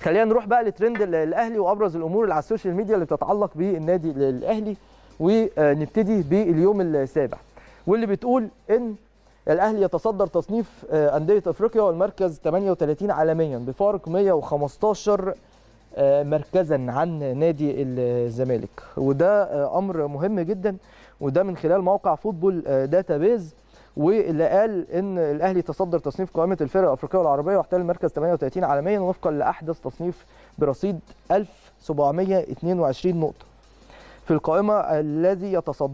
خلينا نروح بقى لترند الاهلي وابرز الامور اللي على السوشيال ميديا اللي بتتعلق بالنادي الاهلي، ونبتدي باليوم السابع واللي بتقول ان الاهلي يتصدر تصنيف انديه افريقيا والمركز 38 عالميا بفارق 115 مركزا عن نادي الزمالك، وده امر مهم جدا، وده من خلال موقع فوتبول داتابيز، واللي قال ان الاهلي تصدر تصنيف قائمه الفرق الافريقيه والعربيه واحتل المركز 38 عالميا وفقا لاحدث تصنيف برصيد 1722 نقطه في القائمه الذي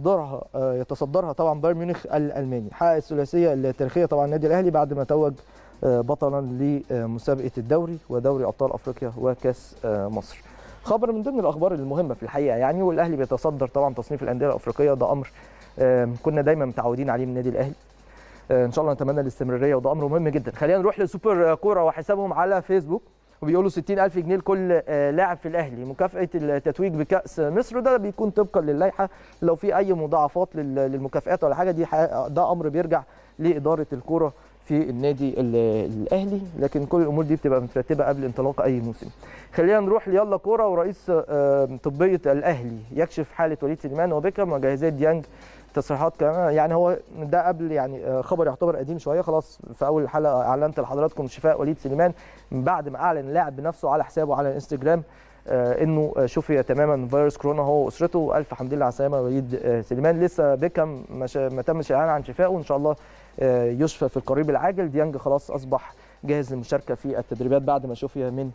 يتصدرها طبعا بايرن ميونخ الالماني. حقق الثلاثيه التاريخيه طبعا النادي الاهلي بعد ما توج بطلا لمسابقه الدوري ودوري ابطال افريقيا وكاس مصر. خبر من ضمن الاخبار المهمه في الحقيقه يعني، والاهلي بيتصدر طبعا تصنيف الانديه الافريقيه، ده امر كنا دايما متعودين عليه من النادي الاهلي، ان شاء الله نتمنى الاستمراريه وده امر مهم جدا. خلينا نروح لسوبر كوره وحسابهم على فيسبوك، وبيقولوا 60,000 جنيه لكل لاعب في الاهلي مكافاه التتويج بكاس مصر. ده بيكون طبقا للائحه، لو في اي مضاعفات للمكافئات ولا حاجه ده امر بيرجع لاداره الكوره في النادي الاهلي، لكن كل الامور دي بتبقى مترتبه قبل انطلاق اي موسم. خلينا نروح ليلا كوره، ورئيس طبيه الاهلي يكشف حاله وليد سليمان وبيكهام وجاهزيه ديانج. تصريحات كمان يعني، هو ده قبل يعني خبر يعتبر قديم شويه، خلاص في اول الحلقه اعلنت لحضراتكم شفاء وليد سليمان من بعد ما اعلن اللاعب بنفسه على حسابه على الانستجرام انه شفي تماما من فيروس كورونا هو واسرته، والف حمد لله على السلامه وليد سليمان. لسه بيكهام ما تمش الاعلان عن شفائه، وان شاء الله يشفى في القريب العاجل. ديانج خلاص اصبح جاهز للمشاركه في التدريبات بعد ما شفي من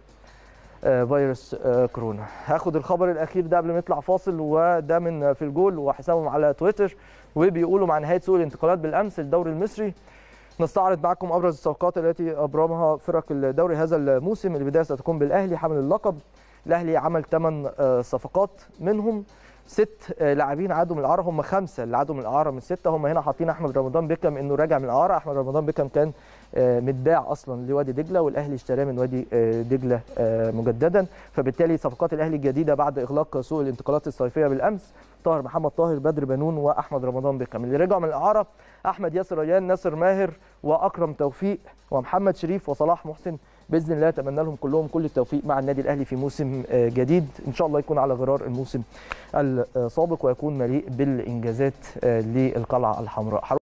فيروس كورونا. هاخد الخبر الاخير ده قبل ما نطلع فاصل، وده من في الجول وحسابهم على تويتر، وبيقولوا مع نهايه سوق الانتقالات بالامس للدوري المصري نستعرض معكم ابرز الصفقات التي ابرمها فرق الدوري هذا الموسم. البدايه ستكون بالاهلي حامل اللقب. الاهلي عمل 8 صفقات، منهم 6 لاعبين عادوا من الاعاره، هم 5 اللي عادوا من الاعاره من 6. هم هنا حاطين احمد رمضان بيكهام انه راجع من الاعاره. احمد رمضان بيكهام كان متباع اصلا لوادي دجله، والاهلي اشتراه من وادي دجله مجددا، فبالتالي صفقات الاهلي الجديده بعد اغلاق سوق الانتقالات الصيفيه بالامس طاهر محمد طاهر، بدر بنون، واحمد رمضان بيكهام. اللي رجعوا من الاعاره احمد ياسر ريان، ناصر ماهر، واكرم توفيق، ومحمد شريف، وصلاح محسن. باذن الله اتمنى لهم كلهم كل التوفيق مع النادي الاهلي في موسم جديد ان شاء الله يكون على غرار الموسم السابق ويكون مليء بالانجازات للقلعه الحمراء.